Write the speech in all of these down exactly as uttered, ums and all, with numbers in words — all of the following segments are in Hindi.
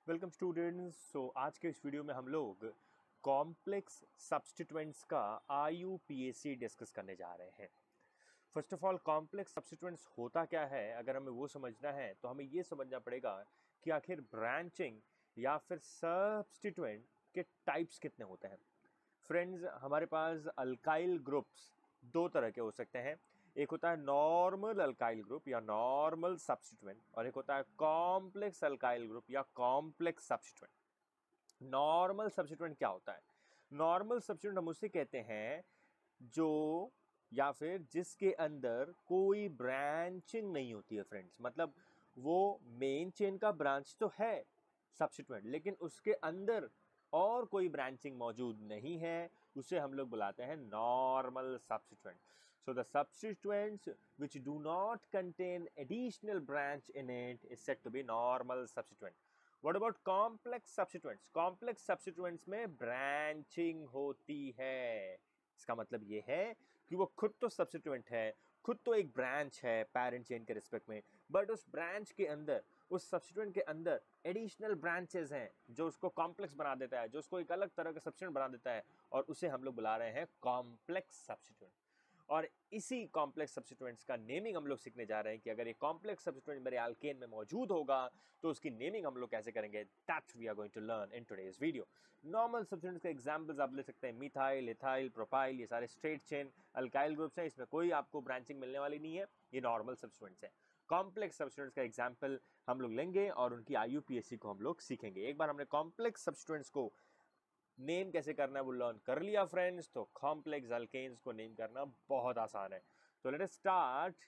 Welcome students. सो आज के इस वीडियो में हम लोग कॉम्प्लेक्स सब्स्टिट्यूएंट्स का I U P A C discuss करने जा रहे हैं। First of all, complex substituents होता क्या है, अगर हमें वो समझना है तो हमें ये समझना पड़ेगा कि आखिर ब्रांचिंग या फिर सब्स्टिट्यूएंट के टाइप्स कितने होते हैं। फ्रेंड्स, हमारे पास अल्काइल ग्रुप्स दो तरह के हो सकते हैं। एक होता है नॉर्मल अल्काइल ग्रुप या नॉर्मल सब्स्टिट्यूएंट, और एक होता है कॉम्प्लेक्स अल्काइल ग्रुप या कॉम्प्लेक्स सब्स्टिट्यूएंट। नॉर्मल सब्स्टिट्यूएंट क्या होता है? नॉर्मल सब्स्टिट्यूएंट हम उसे कहते हैं जो या फिर जिसके अंदर कोई ब्रांचिंग नहीं होती है। फ्रेंड्स, मतलब वो मेन चेन का ब्रांच तो है सब्स्टिट्यूएंट, लेकिन उसके अंदर और कोई ब्रांचिंग मौजूद नहीं है, उसे हम लोग बुलाते हैं normal substituent. So the substituents which do not contain additional branch in it is said to be normal substituent. What about complex substituents? complex substituents में ब्रांचिंग होती है। इसका मतलब ये है कि वो खुद तो सब्स्टिट्यूएंट है, खुद तो एक ब्रांच है पेरेंट चेन के रिस्पेक्ट में, बट उस ब्रांच के अंदर, उस सब्स्टिट्यूएंट के अंदर एडिशनल ब्रांचेस हैं जो उसको कॉम्प्लेक्स बना देता है, जो उसको एक अलग तरह का सब्स्टिट्यूएंट बना देता है, और उसे हम लोग बुला रहे हैं कॉम्प्लेक्स सब्स्टिट्यूएंट। और इसी कॉम्प्लेक्स सब्स्टिट्यूएंट्स का नेमिंग हम लोग सीखने जा रहे हैं कि अगर ये कॉम्प्लेक्स सब्स्टिट्यूएंट मेरे अल्केन में मौजूद होगा तो उसकी नेमिंग हम लोग कैसे करेंगे, that we are going to learn in today's video. Normal substituents का एग्जांपल्स आप ले सकते हैं मिथाइल, इथाइल, प्रोपाइल, ये सारे स्ट्रेट चेन अल्काइल ग्रुप्स हैं, इसमें कोई आपको ब्रांचिंग मिलने वाली नहीं है, ये नॉर्मल सब्स्टिट्यूएंट्स हैं। कॉम्प्लेक्स सब्स्टिट्यूएंट्स का एग्जाम्पल हम लोग लेंगे और उनकी आई यू पी ए सी को हम लोग सीखेंगे। एक बार हमने कॉम्प्लेक्स सब्स्टिट्यूएंट्स को नेम कैसे करना है वो लर्न कर लिया फ्रेंड्स, तो कॉम्प्लेक्स अल्केन्स को नेम करना बहुत आसान है। तो let us start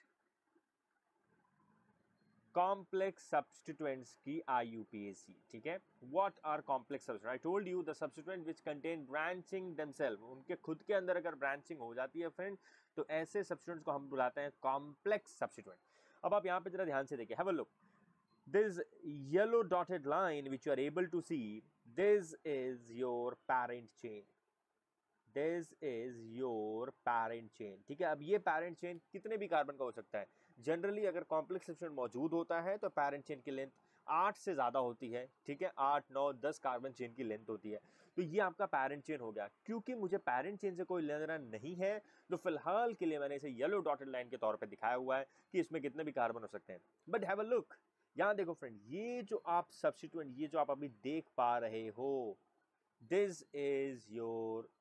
complex substituents की I U P A C. ठीक है, what are complex substituent? I told you the substituent which contain branching themselves. उनके खुद के अंदर अगर ब्रांचिंग हो जाती है फ्रेंड, तो ऐसे सब्स्टिट्यूएंट्स को हम बुलाते हैं कॉम्प्लेक्स सब्स्टिट्यूएंट। अब आप यहाँ पे जरा ध्यान से देखिए, have a look. This yellow dotted line which you are able to see, this is your parent chain. This is your parent chain. ठीक है, अब ये parent chain कितने भी कार्बन का हो सकता है। जनरली अगर कॉम्प्लेक्स सब्स्टिट्यूएंट मौजूद होता है तो parent chain की लेंथ आठ से ज़्यादा होती है। ठीक है, आठ नौ दस कार्बन चेन की लेंथ होती है, तो ये आपका पैरेंट चेन हो गया। क्योंकि मुझे पैरेंट चेन से कोई लेना देना नहीं है, तो फिलहाल के लिए मैंने इसे येलो डॉटेड लाइन के तौर पे दिखाया हुआ है कि इसमें कितने भी कार्बन हो सकते हैं। बट हैव अ लुक, यहाँ देखो फ्रेंड, ये जो आप सब्स्टिट्यूएंट, ये जो आप अभी देख पा रहे हो, this is your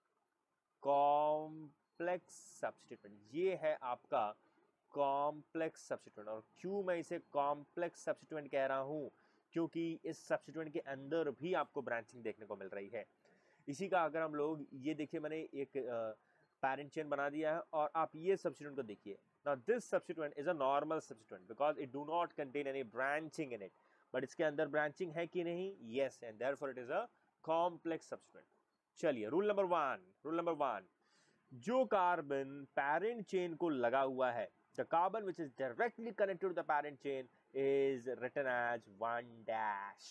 complex substituent. ये है आपका कॉम्प्लेक्स सब्स्टिट्यूएंट। और क्यों मैं इसे कॉम्प्लेक्स सब्स्टिट्यूएंट कह रहा हूँ? क्योंकि इस सब्स्टिट्यूएंट के अंदर भी आपको ब्रांचिंग देखने को मिल रही है। इसी का अगर हम लोग ये देखिए, मैंने एक पैरेंट चेन बना दिया है, और आप ये सब्स्टिट्यूएंट को देखिए। Now this substituent is a normal substituent because it do not contain any branching in it. But इसके अंदर branching है कि नहीं? Yes, and therefore it is a complex substituent. चलिए, rule number one, rule number one, जो कार्बन पैरेंट चेन को लगा हुआ है, the carbon which is directly connected to the parent chain is written as one dash.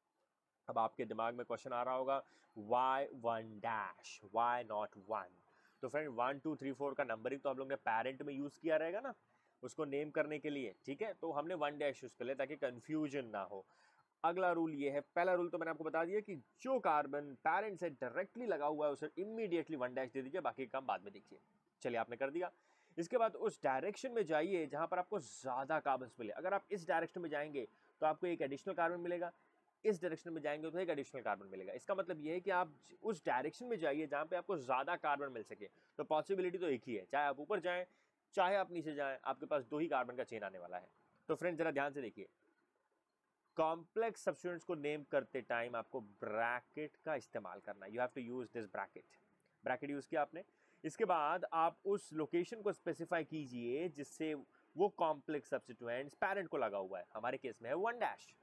अब आपके दिमाग में क्वेश्चन आ रहा होगा, why one dash? Why not one? तो friend, one two three four का नंबरिंग तो हम लोग ने पैरेंट में यूज किया रहेगा ना, उसको नेम करने के लिए। ठीक है, तो हमने वन डैश यूज कर लिया ताकि कंफ्यूजन ना हो। अगला रूल ये है, पहला रूल तो मैंने आपको बता दिया कि जो कार्बन पैरेंट से डायरेक्टली लगा हुआ है उसे इमीडिएटली वन डैश दे दीजिए, बाकी काम बाद में देखिए। चलिए, आपने कर दिया। इसके बाद उस डायरेक्शन में जाइए जहां पर आपको ज्यादा कार्बन मिले। अगर आप इस डायरेक्शन में जाएंगे तो आपको एक एडिशनल कार्बन मिलेगा, इस डायरेक्शन में जाएंगे तो एक एडिशनल कार्बन मिलेगा। इसका मतलब ये है कि आप उस डायरेक्शन में जाइए जहां पे आपको ज्यादा कार्बन मिल सके। तो पॉसिबिलिटी तो एक ही है, चाहे आप ऊपर जाएं चाहे आप नीचे जाएं, आपके पास दो ही कार्बन का चेन आने वाला है। तो फ्रेंड, जरा ध्यान से देखिए, कॉम्प्लेक्स सब्स्टिट्यूएंट्स को नेम करते टाइम आपको ब्रैकेट का इस्तेमाल करना है। You have to use this bracket. Bracket use किया आपने, इसके बाद आप उस लोकेशन को स्पेसिफाई कीजिए जिससे वो कॉम्प्लेक्स सब्स्टिट्यूएंट्स पैरेंट को लगा हुआ है। हमारे केस में है वन डैश।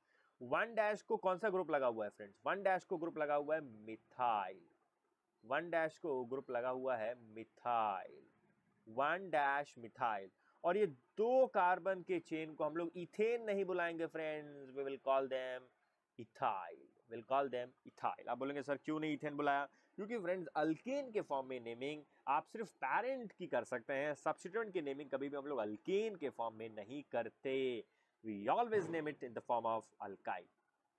वन डैश को कौन सा ग्रुप लगा हुआ है फ्रेंड्स? वन डैश को ग्रुप लगा हुआ है मिथाइल। वन डैश को ग्रुप लगा हुआ है मिथाइल, वन डैश मिथाइल। और ये दो कार्बन के चेन को हम लोग इथेन नहीं बुलाएंगे friends, we will call them ethyl, will call them ethyl. आप बोलेंगे सर क्यों नहीं इथेन बुलाया? क्योंकि फ्रेंड्स, अल्केन के फॉर्म में नेमिंग आप सिर्फ पैरेंट की कर सकते हैं, सब्स्टिट्यूएंट की नेमिंग कभी भी हम लोग अल्केन के फॉर्म में नहीं करते। We always name it in the form of alkyl.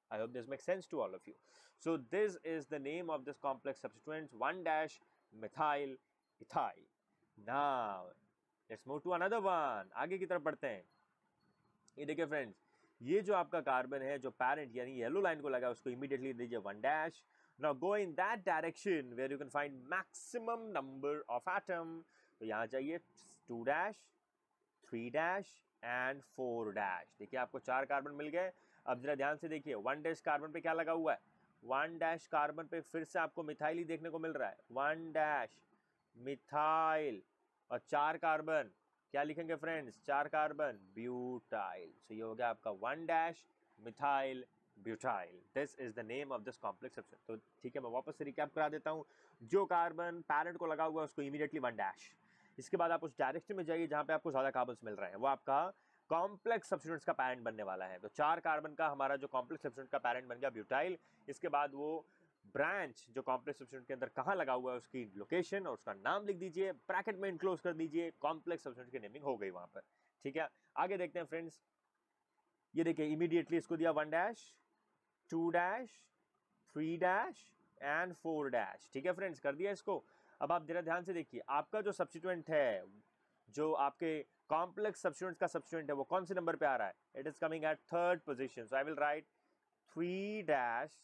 I hope this makes sense to all of you. So this is the name of this complex substituent, one dash methyl ethyl. Now let's move to another one. आगे की तरफ बढ़ते हैं. ये देखिए फ्रेंड्स, ये जो आपका कार्बन है जो पैरेंट यानी येलो लाइन को लगा उसको इमीडिएटली दीजिए one dash. Now go in that direction where you can find maximum number of atom. तो यहाँ चाहिए two dash, three dash and four dash. देखिए आपको चार कार्बन मिल गए. अब जरा ध्यान से देखिए, वन डैश कार्बन पे क्या लगा हुआ है? वन डैश कार्बन पे फिर से आपको मिथाइल ही देखने को मिल रहा है. वन डैश मिथाइल और चार कार्बन, क्या लिखेंगे फ्रेंड्स? चार कार्बन ब्यूटाइल. सो ये हो गया आपका one dash methyl butyl. This is the name of this complex substance. तो ठीक है, मैं वापस से रिकैप करा देता हूँ. जो कार्बन पैरेंट को लगा हुआ है उसको इमीडिएटली वन डैश. इसके बाद आप उस डायरेक्शन में जाइए जहाँ पे आपको ज़्यादा कार्बन्स मिल रहे हैं, वो आपका कॉम्प्लेक्स सब्स्टिट्यूएंट्स का पैरेंट बनने वाला है. तो चार कार्बन का हमारा जो कॉम्प्लेक्स सब्स्टिट्यूएंट का पैरेंट बन गया ब्यूटाइल. इसके बाद वो ब्रांच जो कॉम्प्लेक्स सब्स्टिट्यूएंट के अंदर कहाँ लगा हुआ है उसकी लोकेशन और उसका नाम लिख दीजिए, ब्रैकेट में इनक्लोज कर दीजिए. कॉम्प्लेक्स सब्स्टिट्यूएंट की नेमिंग हो गई वहाँ पर. ठीक है, आगे देखते हैं फ्रेंड्स. ये देखिए इमीडिएटली इसको दिया one dash, two dash, three dash and four dash. ठीक है फ्रेंड्स, कर दिया इसको. अब आप जरा ध्यान से देखिए, आपका जो सब्स्टिट्यूएंट है, जो आपके कॉम्प्लेक्स सब्स्टिट्यूएंट्स का सब्स्टिट्यूएंट है, वो कौन से नंबर पे आ रहा है? It is coming at third position. So I will write three dash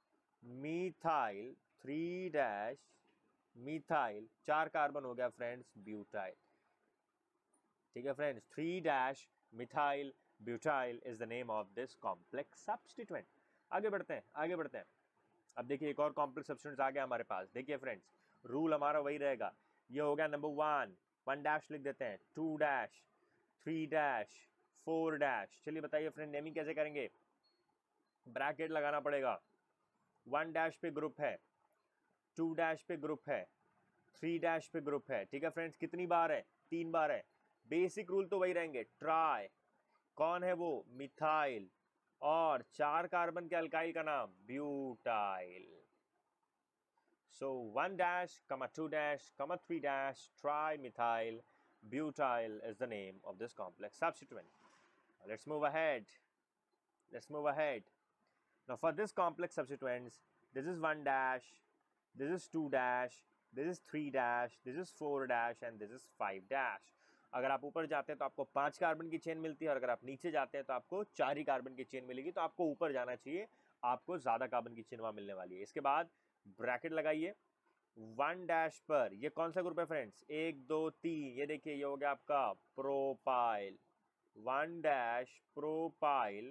methyl, three dash methyl. चार कार्बन हो गया फ्रेंड्स ब्यूटाइल. ठीक है friends, three dash methyl butyl is the name of this complex substituent. आगे बढ़ते हैं, आगे बढ़ते हैं. अब देखिए एक और कॉम्प्लेक्स सब्स्टिट्यूएंट्स आ गया हमारे पास. देखिए फ्रेंड्स, रूल हमारा वही रहेगा. ये हो गया नंबर वन, वन डैश लिख देते हैं, two dash, three dash, four dash. चलिए बताइए फ्रेंड, नेमिंग कैसे करेंगे? ब्रैकेट लगाना पड़ेगा. वन डैश पे ग्रुप है, टू डैश पे ग्रुप है, थ्री डैश पे ग्रुप है. ठीक है फ्रेंड्स, कितनी बार है? तीन बार है. बेसिक रूल तो वही रहेंगे. ट्राई, कौन है वो? मिथाइल. और चार कार्बन के अल्काइल का नाम butyl. So one dash comma two dash comma three dash trimethyl butyl is the name of this complex substituent. Now let's move ahead. Let's move ahead. Now for this complex substituents, this is one dash, this is two dash, this is three dash, this is four dash and this is five dash. अगर आप ऊपर जाते हैं तो आपको पांच कार्बन की चेन मिलती है और अगर आप नीचे जाते हैं तो आपको चार ही कार्बन की चेन मिलेगी. तो आपको ऊपर जाना चाहिए, आपको ज़्यादा कार्बन की चेन वहाँ मिलने वाली है. इसके बाद ब्रैकेट लगाइए. वन डैश पर ये कौन सा ग्रुप है फ्रेंड्स? एक, दो, तीन. ये देखिए ये हो गया आपका propyl. One dash propyl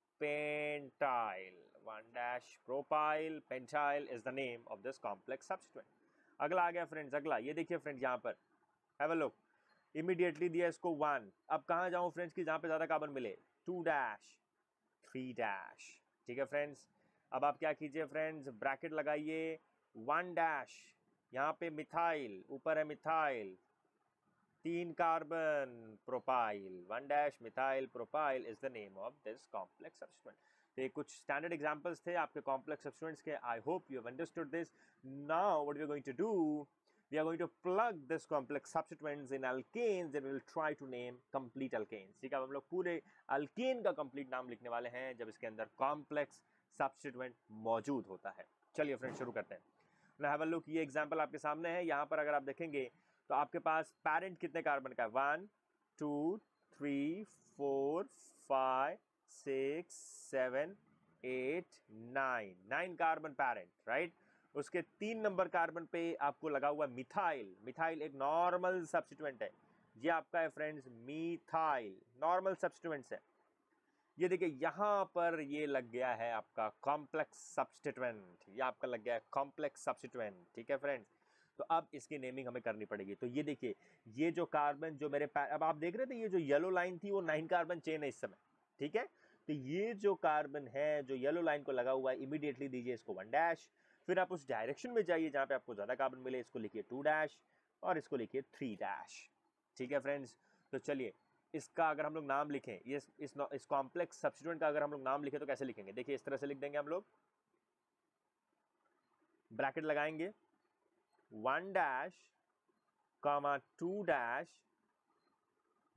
pentyl. One dash propyl pentyl is the name of this complex substituent. अगला आ गया फ्रेंड्स, अगला ये देखिए फ्रेंड्स, यहाँ पर हैव अ लुक. इमीडिएटली दिया इसको वन. अब कहाँ जाऊँ फ्रेंड्स कि जहाँ पे ज़्यादा कार्बन मिले? Two dash, three dash. ठीक है फ्रेंड्स, अब आप क्या कीजिए फ्रेंड्स, ब्रैकेट लगाइए. वन डैश, यहाँ पे मिथाइल, ऊपर है मिथाइल, तीन carbon propyl. One dash methyl propyl is the name of this complex substituent. तो ये कुछ स्टैंडर्ड एग्जांपल्स थे आपके कॉम्प्लेक्स सब्स्टिट्यूएंट्स के. I hope you have understood this. Now what we are going to do, we are going to plug this complex substituents in alkanes and we will try to name complete alkanes. ठीक है, हम लोग पूरे अल्केन का कंप्लीट नाम लिखने वाले हैं जब इसके अंदर कॉम्प्लेक्स सब्स्टिट्यूएंट मौजूद होता है. चलिए फ्रेंड्स शुरू करते हैं. Now have a look, ये एग्जांपल आपके सामने है. यहाँ पर अगर आप देखेंगे तो आपके पास पैरेंट कितने कार्बन का है? One, two, three, four, five, six, seven, eight, nine. Nine carbon parent, right. उसके तीन नंबर कार्बन पे आपको लगा हुआ मिथाइल. मिथाइल एक नॉर्मल सब्स्टिट्यूएंट है. ये आपका है फ्रेंड्स मिथाइल, नॉर्मल सब्स्टिट्यूएंट्स है. ये देखिए यहाँ पर ये लग गया है आपका कॉम्प्लेक्स सब्स्टिट्यूएंट. ये आपका लग गया है कॉम्प्लेक्स सब्स्टिट्यूएंट. ठीक है फ्रेंड्स, तो अब इसकी नेमिंग हमें करनी पड़ेगी. तो ये देखिए ये जो कार्बन जो मेरे अब आप देख रहे थे ये जो येलो लाइन थी वो नाइन कार्बन चेन है इस समय. ठीक है, तो ये जो कार्बन है जो येलो लाइन को लगा हुआ है, इमीडिएटली दीजिए इसको वन डैश. फिर आप उस डायरेक्शन में जाइए जहाँ पे आपको ज़्यादा कार्बन मिले, इसको लिखिए टू डैश और इसको लिखिए थ्री डैश. ठीक है फ्रेंड्स, तो चलिए इसका अगर हम लोग नाम लिखें, ये इस इस, इस कॉम्प्लेक्स सब्स्टिट्यूएंट का अगर हम लोग नाम लिखें तो कैसे लिखेंगे? देखिए इस तरह से लिख देंगे हम लोग. ब्रैकेट लगाएंगे, one dash comma two dash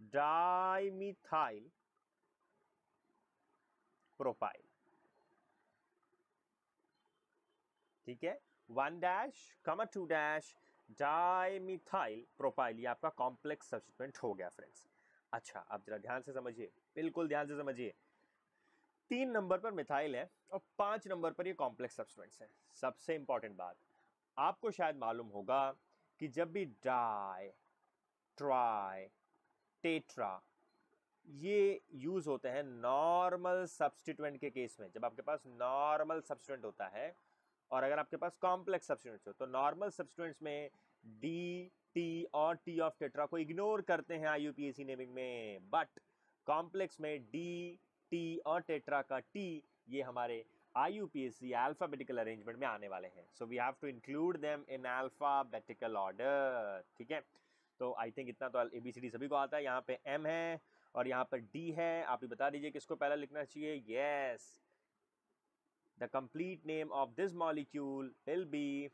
dimethyl propyl. ठीक है, one dash comma two dash dimethyl propyl, ये आपका कॉम्प्लेक्स सब्स्टिट्यूएंट हो गया फ्रेंड्स। अच्छा, अब जरा ध्यान से समझिए, बिल्कुल ध्यान से समझिए। तीन नंबर पर मिथाइल है और पांच नंबर पर ये कॉम्प्लेक्स सब्स्टिट्यूएंट्स हैं। सबसे इंपॉर्टेंट बात, आपको शायद मालूम होगा कि जब भी डाई, ट्राई, टेट्रा ये यूज होते हैं नॉर्मल सब्स्टिट्यूएंट के केस में, जब आपके पास नॉर्मल सब्स्टिट्यूएंट होता है और अगर आपके पास कॉम्प्लेक्स सब्स्टिट्यूएंट्स हो, तो नॉर्मल सब्स्टिट्यूएंट्स में डी, टी और टी ऑफ टेट्रा को इग्नोर करते हैं आईयूपीएसी नेमिंग में, बट कॉम्प्लेक्स में डी, टी और टेट्रा का टी ये हमारे आईयूपीएसी अल्फाबेटिकल अरेंजमेंट में आने वाले हैं। So we have to include them in alphabetical order. ठीक है, तो आई थिंक इतना तो एबीसीडी सभी को आता है। यहाँ पे एम है और यहाँ पर डी है, आप ही बता दीजिए किसको पहला लिखना चाहिए। Yes, the complete name of this molecule will be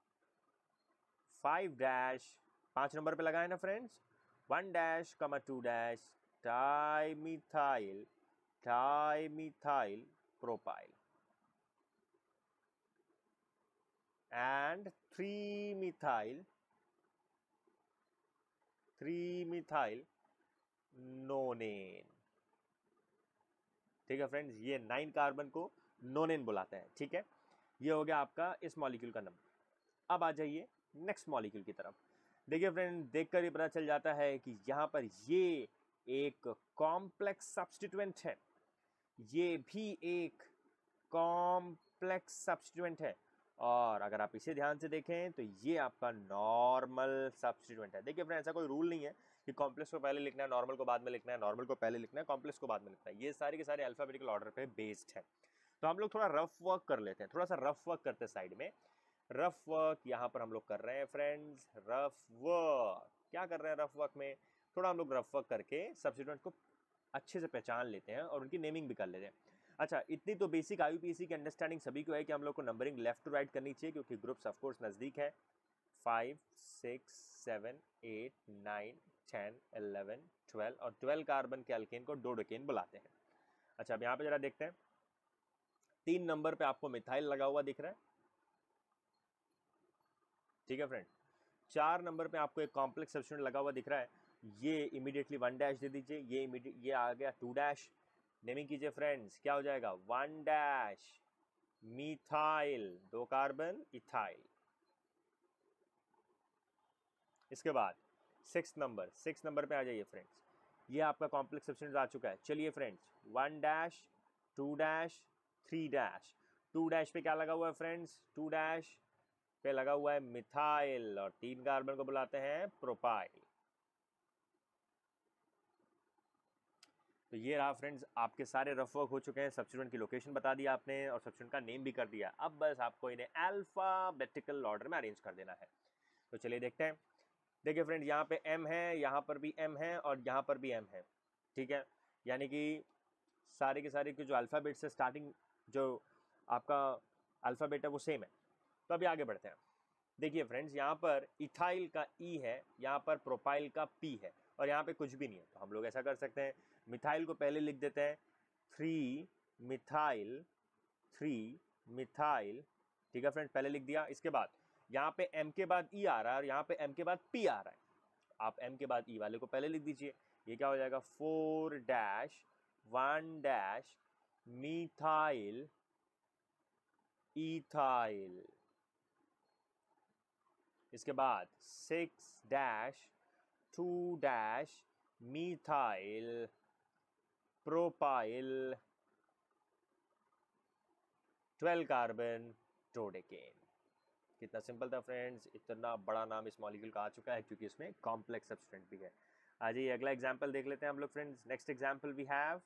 five dash, पांच नंबर पे लगाए ना friends, one dash comma two dash dimethyl dimethyl propyl and three methyl three methyl nonane. ठीक है फ्रेंड्स, ये नाइन कार्बन को नोनेन बुलाते हैं। ठीक है, ये हो गया आपका इस मॉलिक्यूल का नंबर। अब आ जाइए नेक्स्ट मॉलिक्यूल की तरफ। देखिए फ्रेंड, देखकर ही पता चल जाता है कि यहाँ पर ये एक कॉम्प्लेक्स सब्स्टिट्यूएंट है, ये भी एक कॉम्प्लेक्स सब्स्टिट्यूएंट है, और अगर आप इसे ध्यान से देखें तो ये आपका नॉर्मल सब्स्टिट्यूएंट है। देखिए फ्रेंड, ऐसा कोई रूल नहीं है कि कॉम्प्लेक्स को पहले लिखना है, नॉर्मल को बाद में लिखना है, नॉर्मल को पहले लिखना है, कॉम्प्लेक्स को बाद में लिखना है। ये सारे के सारे अल्फाबेटिकल ऑर्डर पे बेस्ड है। तो हम लोग थोड़ा रफ वर्क कर लेते हैं, थोड़ा सा रफ वर्क करते हैं साइड में। रफ वर्क यहाँ पर हम लोग कर रहे हैं फ्रेंड्स। रफ वर्क क्या कर रहे हैं, रफ वर्क में थोड़ा हम लोग रफ वर्क करके सब्स्टिट्यूएंट को अच्छे से पहचान लेते हैं और उनकी नेमिंग भी कर लेते हैं। अच्छा, इतनी तो बेसिक आईयूपीएसी की अंडरस्टैंडिंग सभी को है कि हम लोग को नंबरिंग लेफ्ट टू राइट करनी चाहिए, क्योंकि ग्रुप्स ऑफ कोर्स नज़दीक है। Five, six, seven, eight, nine, ten, eleven, twelve और ट्वेल्व कार्बन के अल्केन को डोडेकेन बुलाते हैं। अच्छा, अब यहाँ पे जरा देखते हैं, तीन नंबर पे आपको मिथाइल लगा हुआ दिख रहा है। ठीक है फ्रेंड, चार नंबर पे आपको एक कॉम्प्लेक्स सब्स्टिट्यूएंट लगा हुआ दिख रहा है, ये इमीडिएटली वन डैश दे दीजिए। ये इमीडिएट ये आ गया टू डैश, नेमिंग कीजिए फ्रेंड्स, क्या हो जाएगा, वन डैश मिथाइल, दो कार्बन इथाइल। इसके बाद सिक्स नंबर, सिक्स नंबर पे आ जाइए फ्रेंड्स, ये आपका कॉम्प्लेक्स सब्स्टिट्यूएंट आ चुका है। चलिए friends, one dash, two dash, three dash. Two dash पे क्या लगा हुआ है फ्रेंड्स, टू डैश पे लगा हुआ है मिथाइल और तीन कार्बन को बुलाते हैं प्रोपाइल। तो ये रहा फ्रेंड्स, आपके सारे रफ वर्क हो चुके हैं। सब्स्टिट्यूएंट की लोकेशन बता दिया आपने और सब्स्टिट्यूएंट का नेम भी कर दिया। अब बस आपको इन्हें अल्फाबेटिकल ऑर्डर में अरेंज कर देना है। तो चलिए देखते हैं। देखिए फ्रेंड, यहाँ पे M है, यहाँ पर भी M है और यहाँ पर भी M है। ठीक है, यानी कि सारे के सारे के जो अल्फ़ाबेट से स्टार्टिंग जो आपका अल्फ़ाबेट है वो सेम है। तो अभी आगे बढ़ते हैं। देखिए फ्रेंड्स, यहाँ पर इथाइल का E है, यहाँ पर प्रोपाइल का P है और यहाँ पे कुछ भी नहीं है। तो हम लोग ऐसा कर सकते हैं, मिथाइल को पहले लिख देते हैं, थ्री मिथाइल, थ्री मिथाइल। ठीक है फ्रेंड, पहले लिख दिया। इसके बाद यहाँ पे M के बाद E आ रहा है और यहाँ पे M के बाद P आ रहा है। आप M के बाद E वाले को पहले लिख दीजिए। ये क्या हो जाएगा, four dash one dash methyl ethyl. इसके बाद six dash two dash methyl propyl twelve carbon dodecane. कितना सिंपल था फ्रेंड्स, इतना बड़ा नाम इस मॉलिक्यूल का आ चुका है क्योंकि इसमें कॉम्प्लेक्स सब्स्टिट्यूएंट भी है। आ जाइए अगला एग्जांपल देख लेते हैं हम लोग friends. Next example we have,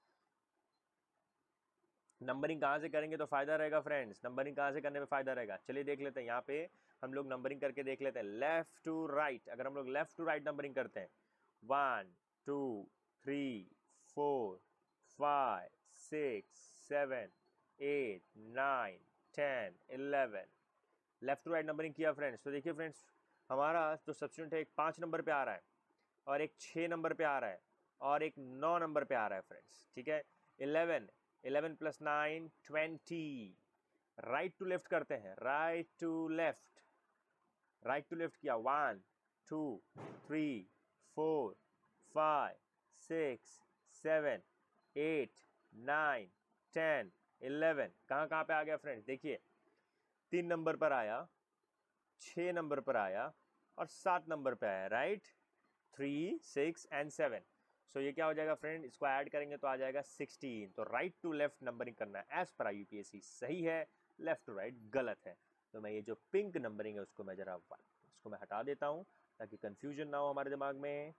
numbering कहाँ से करेंगे तो फायदा रहेगा फ्रेंड्स, नंबरिंग कहाँ से करने में फायदा रहेगा, चलिए देख लेते हैं। यहाँ पे हम लोग नंबरिंग करके देख लेते हैं लेफ्ट टू राइट। अगर हम लोग लेफ्ट टू राइट नंबरिंग करते हैं, one two three four five six seven eight nine ten eleven, left to right numbering किया फ्रेंड्स। तो देखिए फ्रेंड्स, हमारा जो सब्स्टिट्यूएंट है एक पाँच नंबर पे आ रहा है और एक छः नंबर पे आ रहा है और एक नौ नंबर पे आ रहा है फ्रेंड्स। ठीक है, eleven, eleven plus nine twenty, right to left करते हैं, right to left, right to left किया, one two three four five six seven eight nine ten eleven, कहाँ कहाँ पे आ गया फ्रेंड्स, देखिए तीन नंबर पर आया, छः नंबर पर आया और सात नंबर पे आया, right, three six and seven. So ये क्या हो जाएगा फ्रेंड, इसको ऐड करेंगे तो आ जाएगा सिक्सटीन। तो राइट टू लेफ्ट नंबरिंग करना है एज पर यूपीएससी सही है, लेफ्ट टू राइट गलत है। तो मैं ये जो पिंक नंबरिंग है उसको मैं जरा उसको मैं हटा देता हूँ ताकि कंफ्यूजन ना हो हमारे दिमाग में।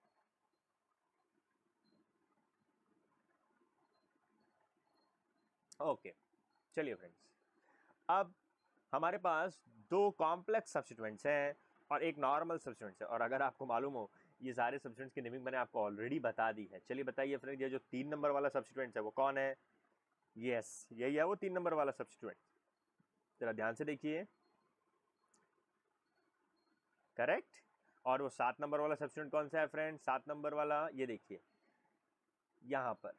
ओके okay, चलिए फ्रेंड्स, अब हमारे पास दो कॉम्प्लेक्स सब्स्टिट्यूएंट्स हैं और एक नॉर्मल सब्स्टिट्यूएंट्स है। और अगर आपको मालूम हो ये सारे सब्स्टिट्यूएंट्स की नेमिंग मैंने आपको ऑलरेडी बता दी है। चलिए बताइए फ्रेंड्स, ये जो तीन नंबर वाला सब्स्टिट्यूएंट्स है वो कौन है? यस, यही है वो तीन नंबर वाला सब्स्टिट्यूएंट। जरा ध्यान से देखिए, करेक्ट। और वो सात नंबर वाला सब्स्टिट्यूएंट कौन सा है फ्रेंड? सात नंबर वाला ये देखिए यहां पर,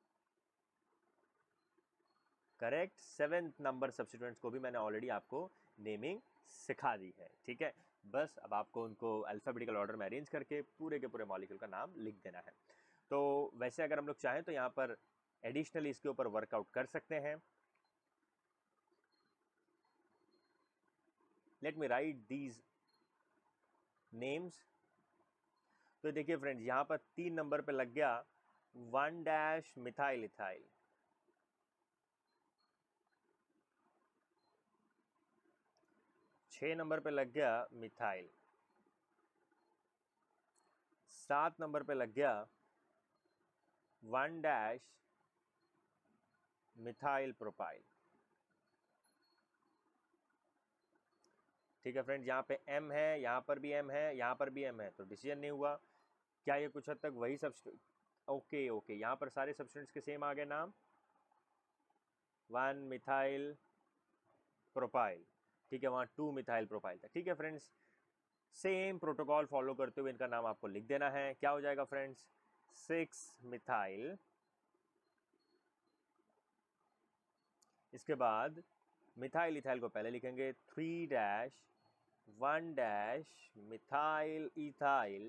करेक्ट। सेवेंथ नंबर सब्स्टिट्यूएंट्स को भी मैंने ऑलरेडी आपको नेमिंग सिखा दी है, ठीक है। बस अब आपको उनको अल्फ़ाबेटिकल ऑर्डर में अरेंज करके पूरे के पूरे मॉलिक्यूल का नाम लिख देना है। तो वैसे अगर हम लोग चाहें तो यहाँ पर एडिशनली इसके ऊपर वर्कआउट कर सकते हैं। Let me write these names. तो देखिए फ्रेंड्स, यहाँ पर तीन नंबर पे लग गया वन डैश मिथाइल इथाइल, छः नंबर पे लग गया मिथाइल, सात नंबर पे लग गया वन डैश मिथाइल प्रोपाइल, ठीक है फ्रेंड्स। यहाँ पे M है, यहाँ पर भी M है, यहाँ पर भी M है, तो डिसीजन नहीं हुआ। क्या ये कुछ हद तक वही सब्स्टिट्यूट? ओके ओके, यहाँ पर सारे सब्स्टिट्यूएंट्स के सेम आ गए नाम, वन मिथाइल प्रोपाइल, ठीक है। वहाँ टू मिथाइल प्रोपाइल था, ठीक है फ्रेंड्स। सेम प्रोटोकॉल फॉलो करते हुए इनका नाम आपको लिख देना है। क्या हो जाएगा फ्रेंड्स? सिक्स मिथाइल, इसके बाद मिथाइल इथाइल को पहले लिखेंगे, three dash one dash methyl ethyl,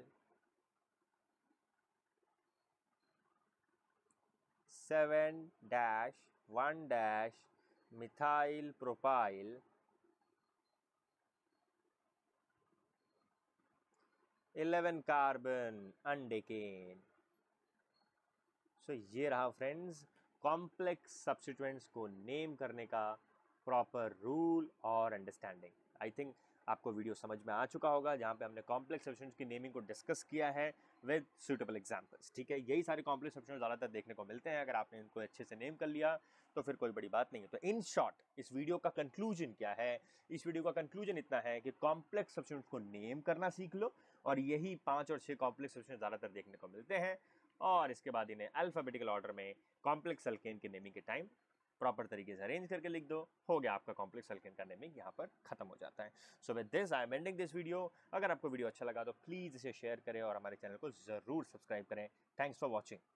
seven dash one dash methyl propyl, eleven carbon undecane. So ये रहा फ्रेंड्स कॉम्प्लेक्स सब्स्टिट्यूएंट्स को नेम करने का प्रॉपर रूल और अंडरस्टैंडिंग। आई थिंक आपको वीडियो समझ में आ चुका होगा, जहाँ पे हमने कॉम्प्लेक्स सब्स्टिट्यूएंट्स की नेमिंग को डिस्कस किया है विद सूटेबल एग्जांपल्स, ठीक है। यही सारे कॉम्प्लेक्स सब्स्टिट्यूएंट्स ज़्यादातर देखने को मिलते हैं। अगर आपने इनको अच्छे से नेम कर लिया तो फिर कोई बड़ी बात नहीं है। तो इन शॉर्ट इस वीडियो का कंक्लूजन क्या है? इस वीडियो का कंक्लूजन इतना है कि कॉम्प्लेक्स सब्स्टिट्यूएंट्स को नेम करना सीख लो, और यही पाँच और छः कॉम्प्लेक्स सब्स्टिट्यूएंट्स ज़्यादातर देखने को मिलते हैं। और इसके बाद इन्हें अल्फ़ाबेटिकल ऑर्डर में कॉम्प्लेक्स अल्केन की नेमिंग के टाइम प्रॉपर तरीके से अरेंज करके लिख दो, हो गया आपका कॉम्प्लेक्स अल्केन का नेमिंग यहाँ पर खत्म हो जाता है। So with this I am ending this video. अगर आपको वीडियो अच्छा लगा तो प्लीज़ इसे शेयर करें और हमारे चैनल को ज़रूर सब्सक्राइब करें। Thanks for watching.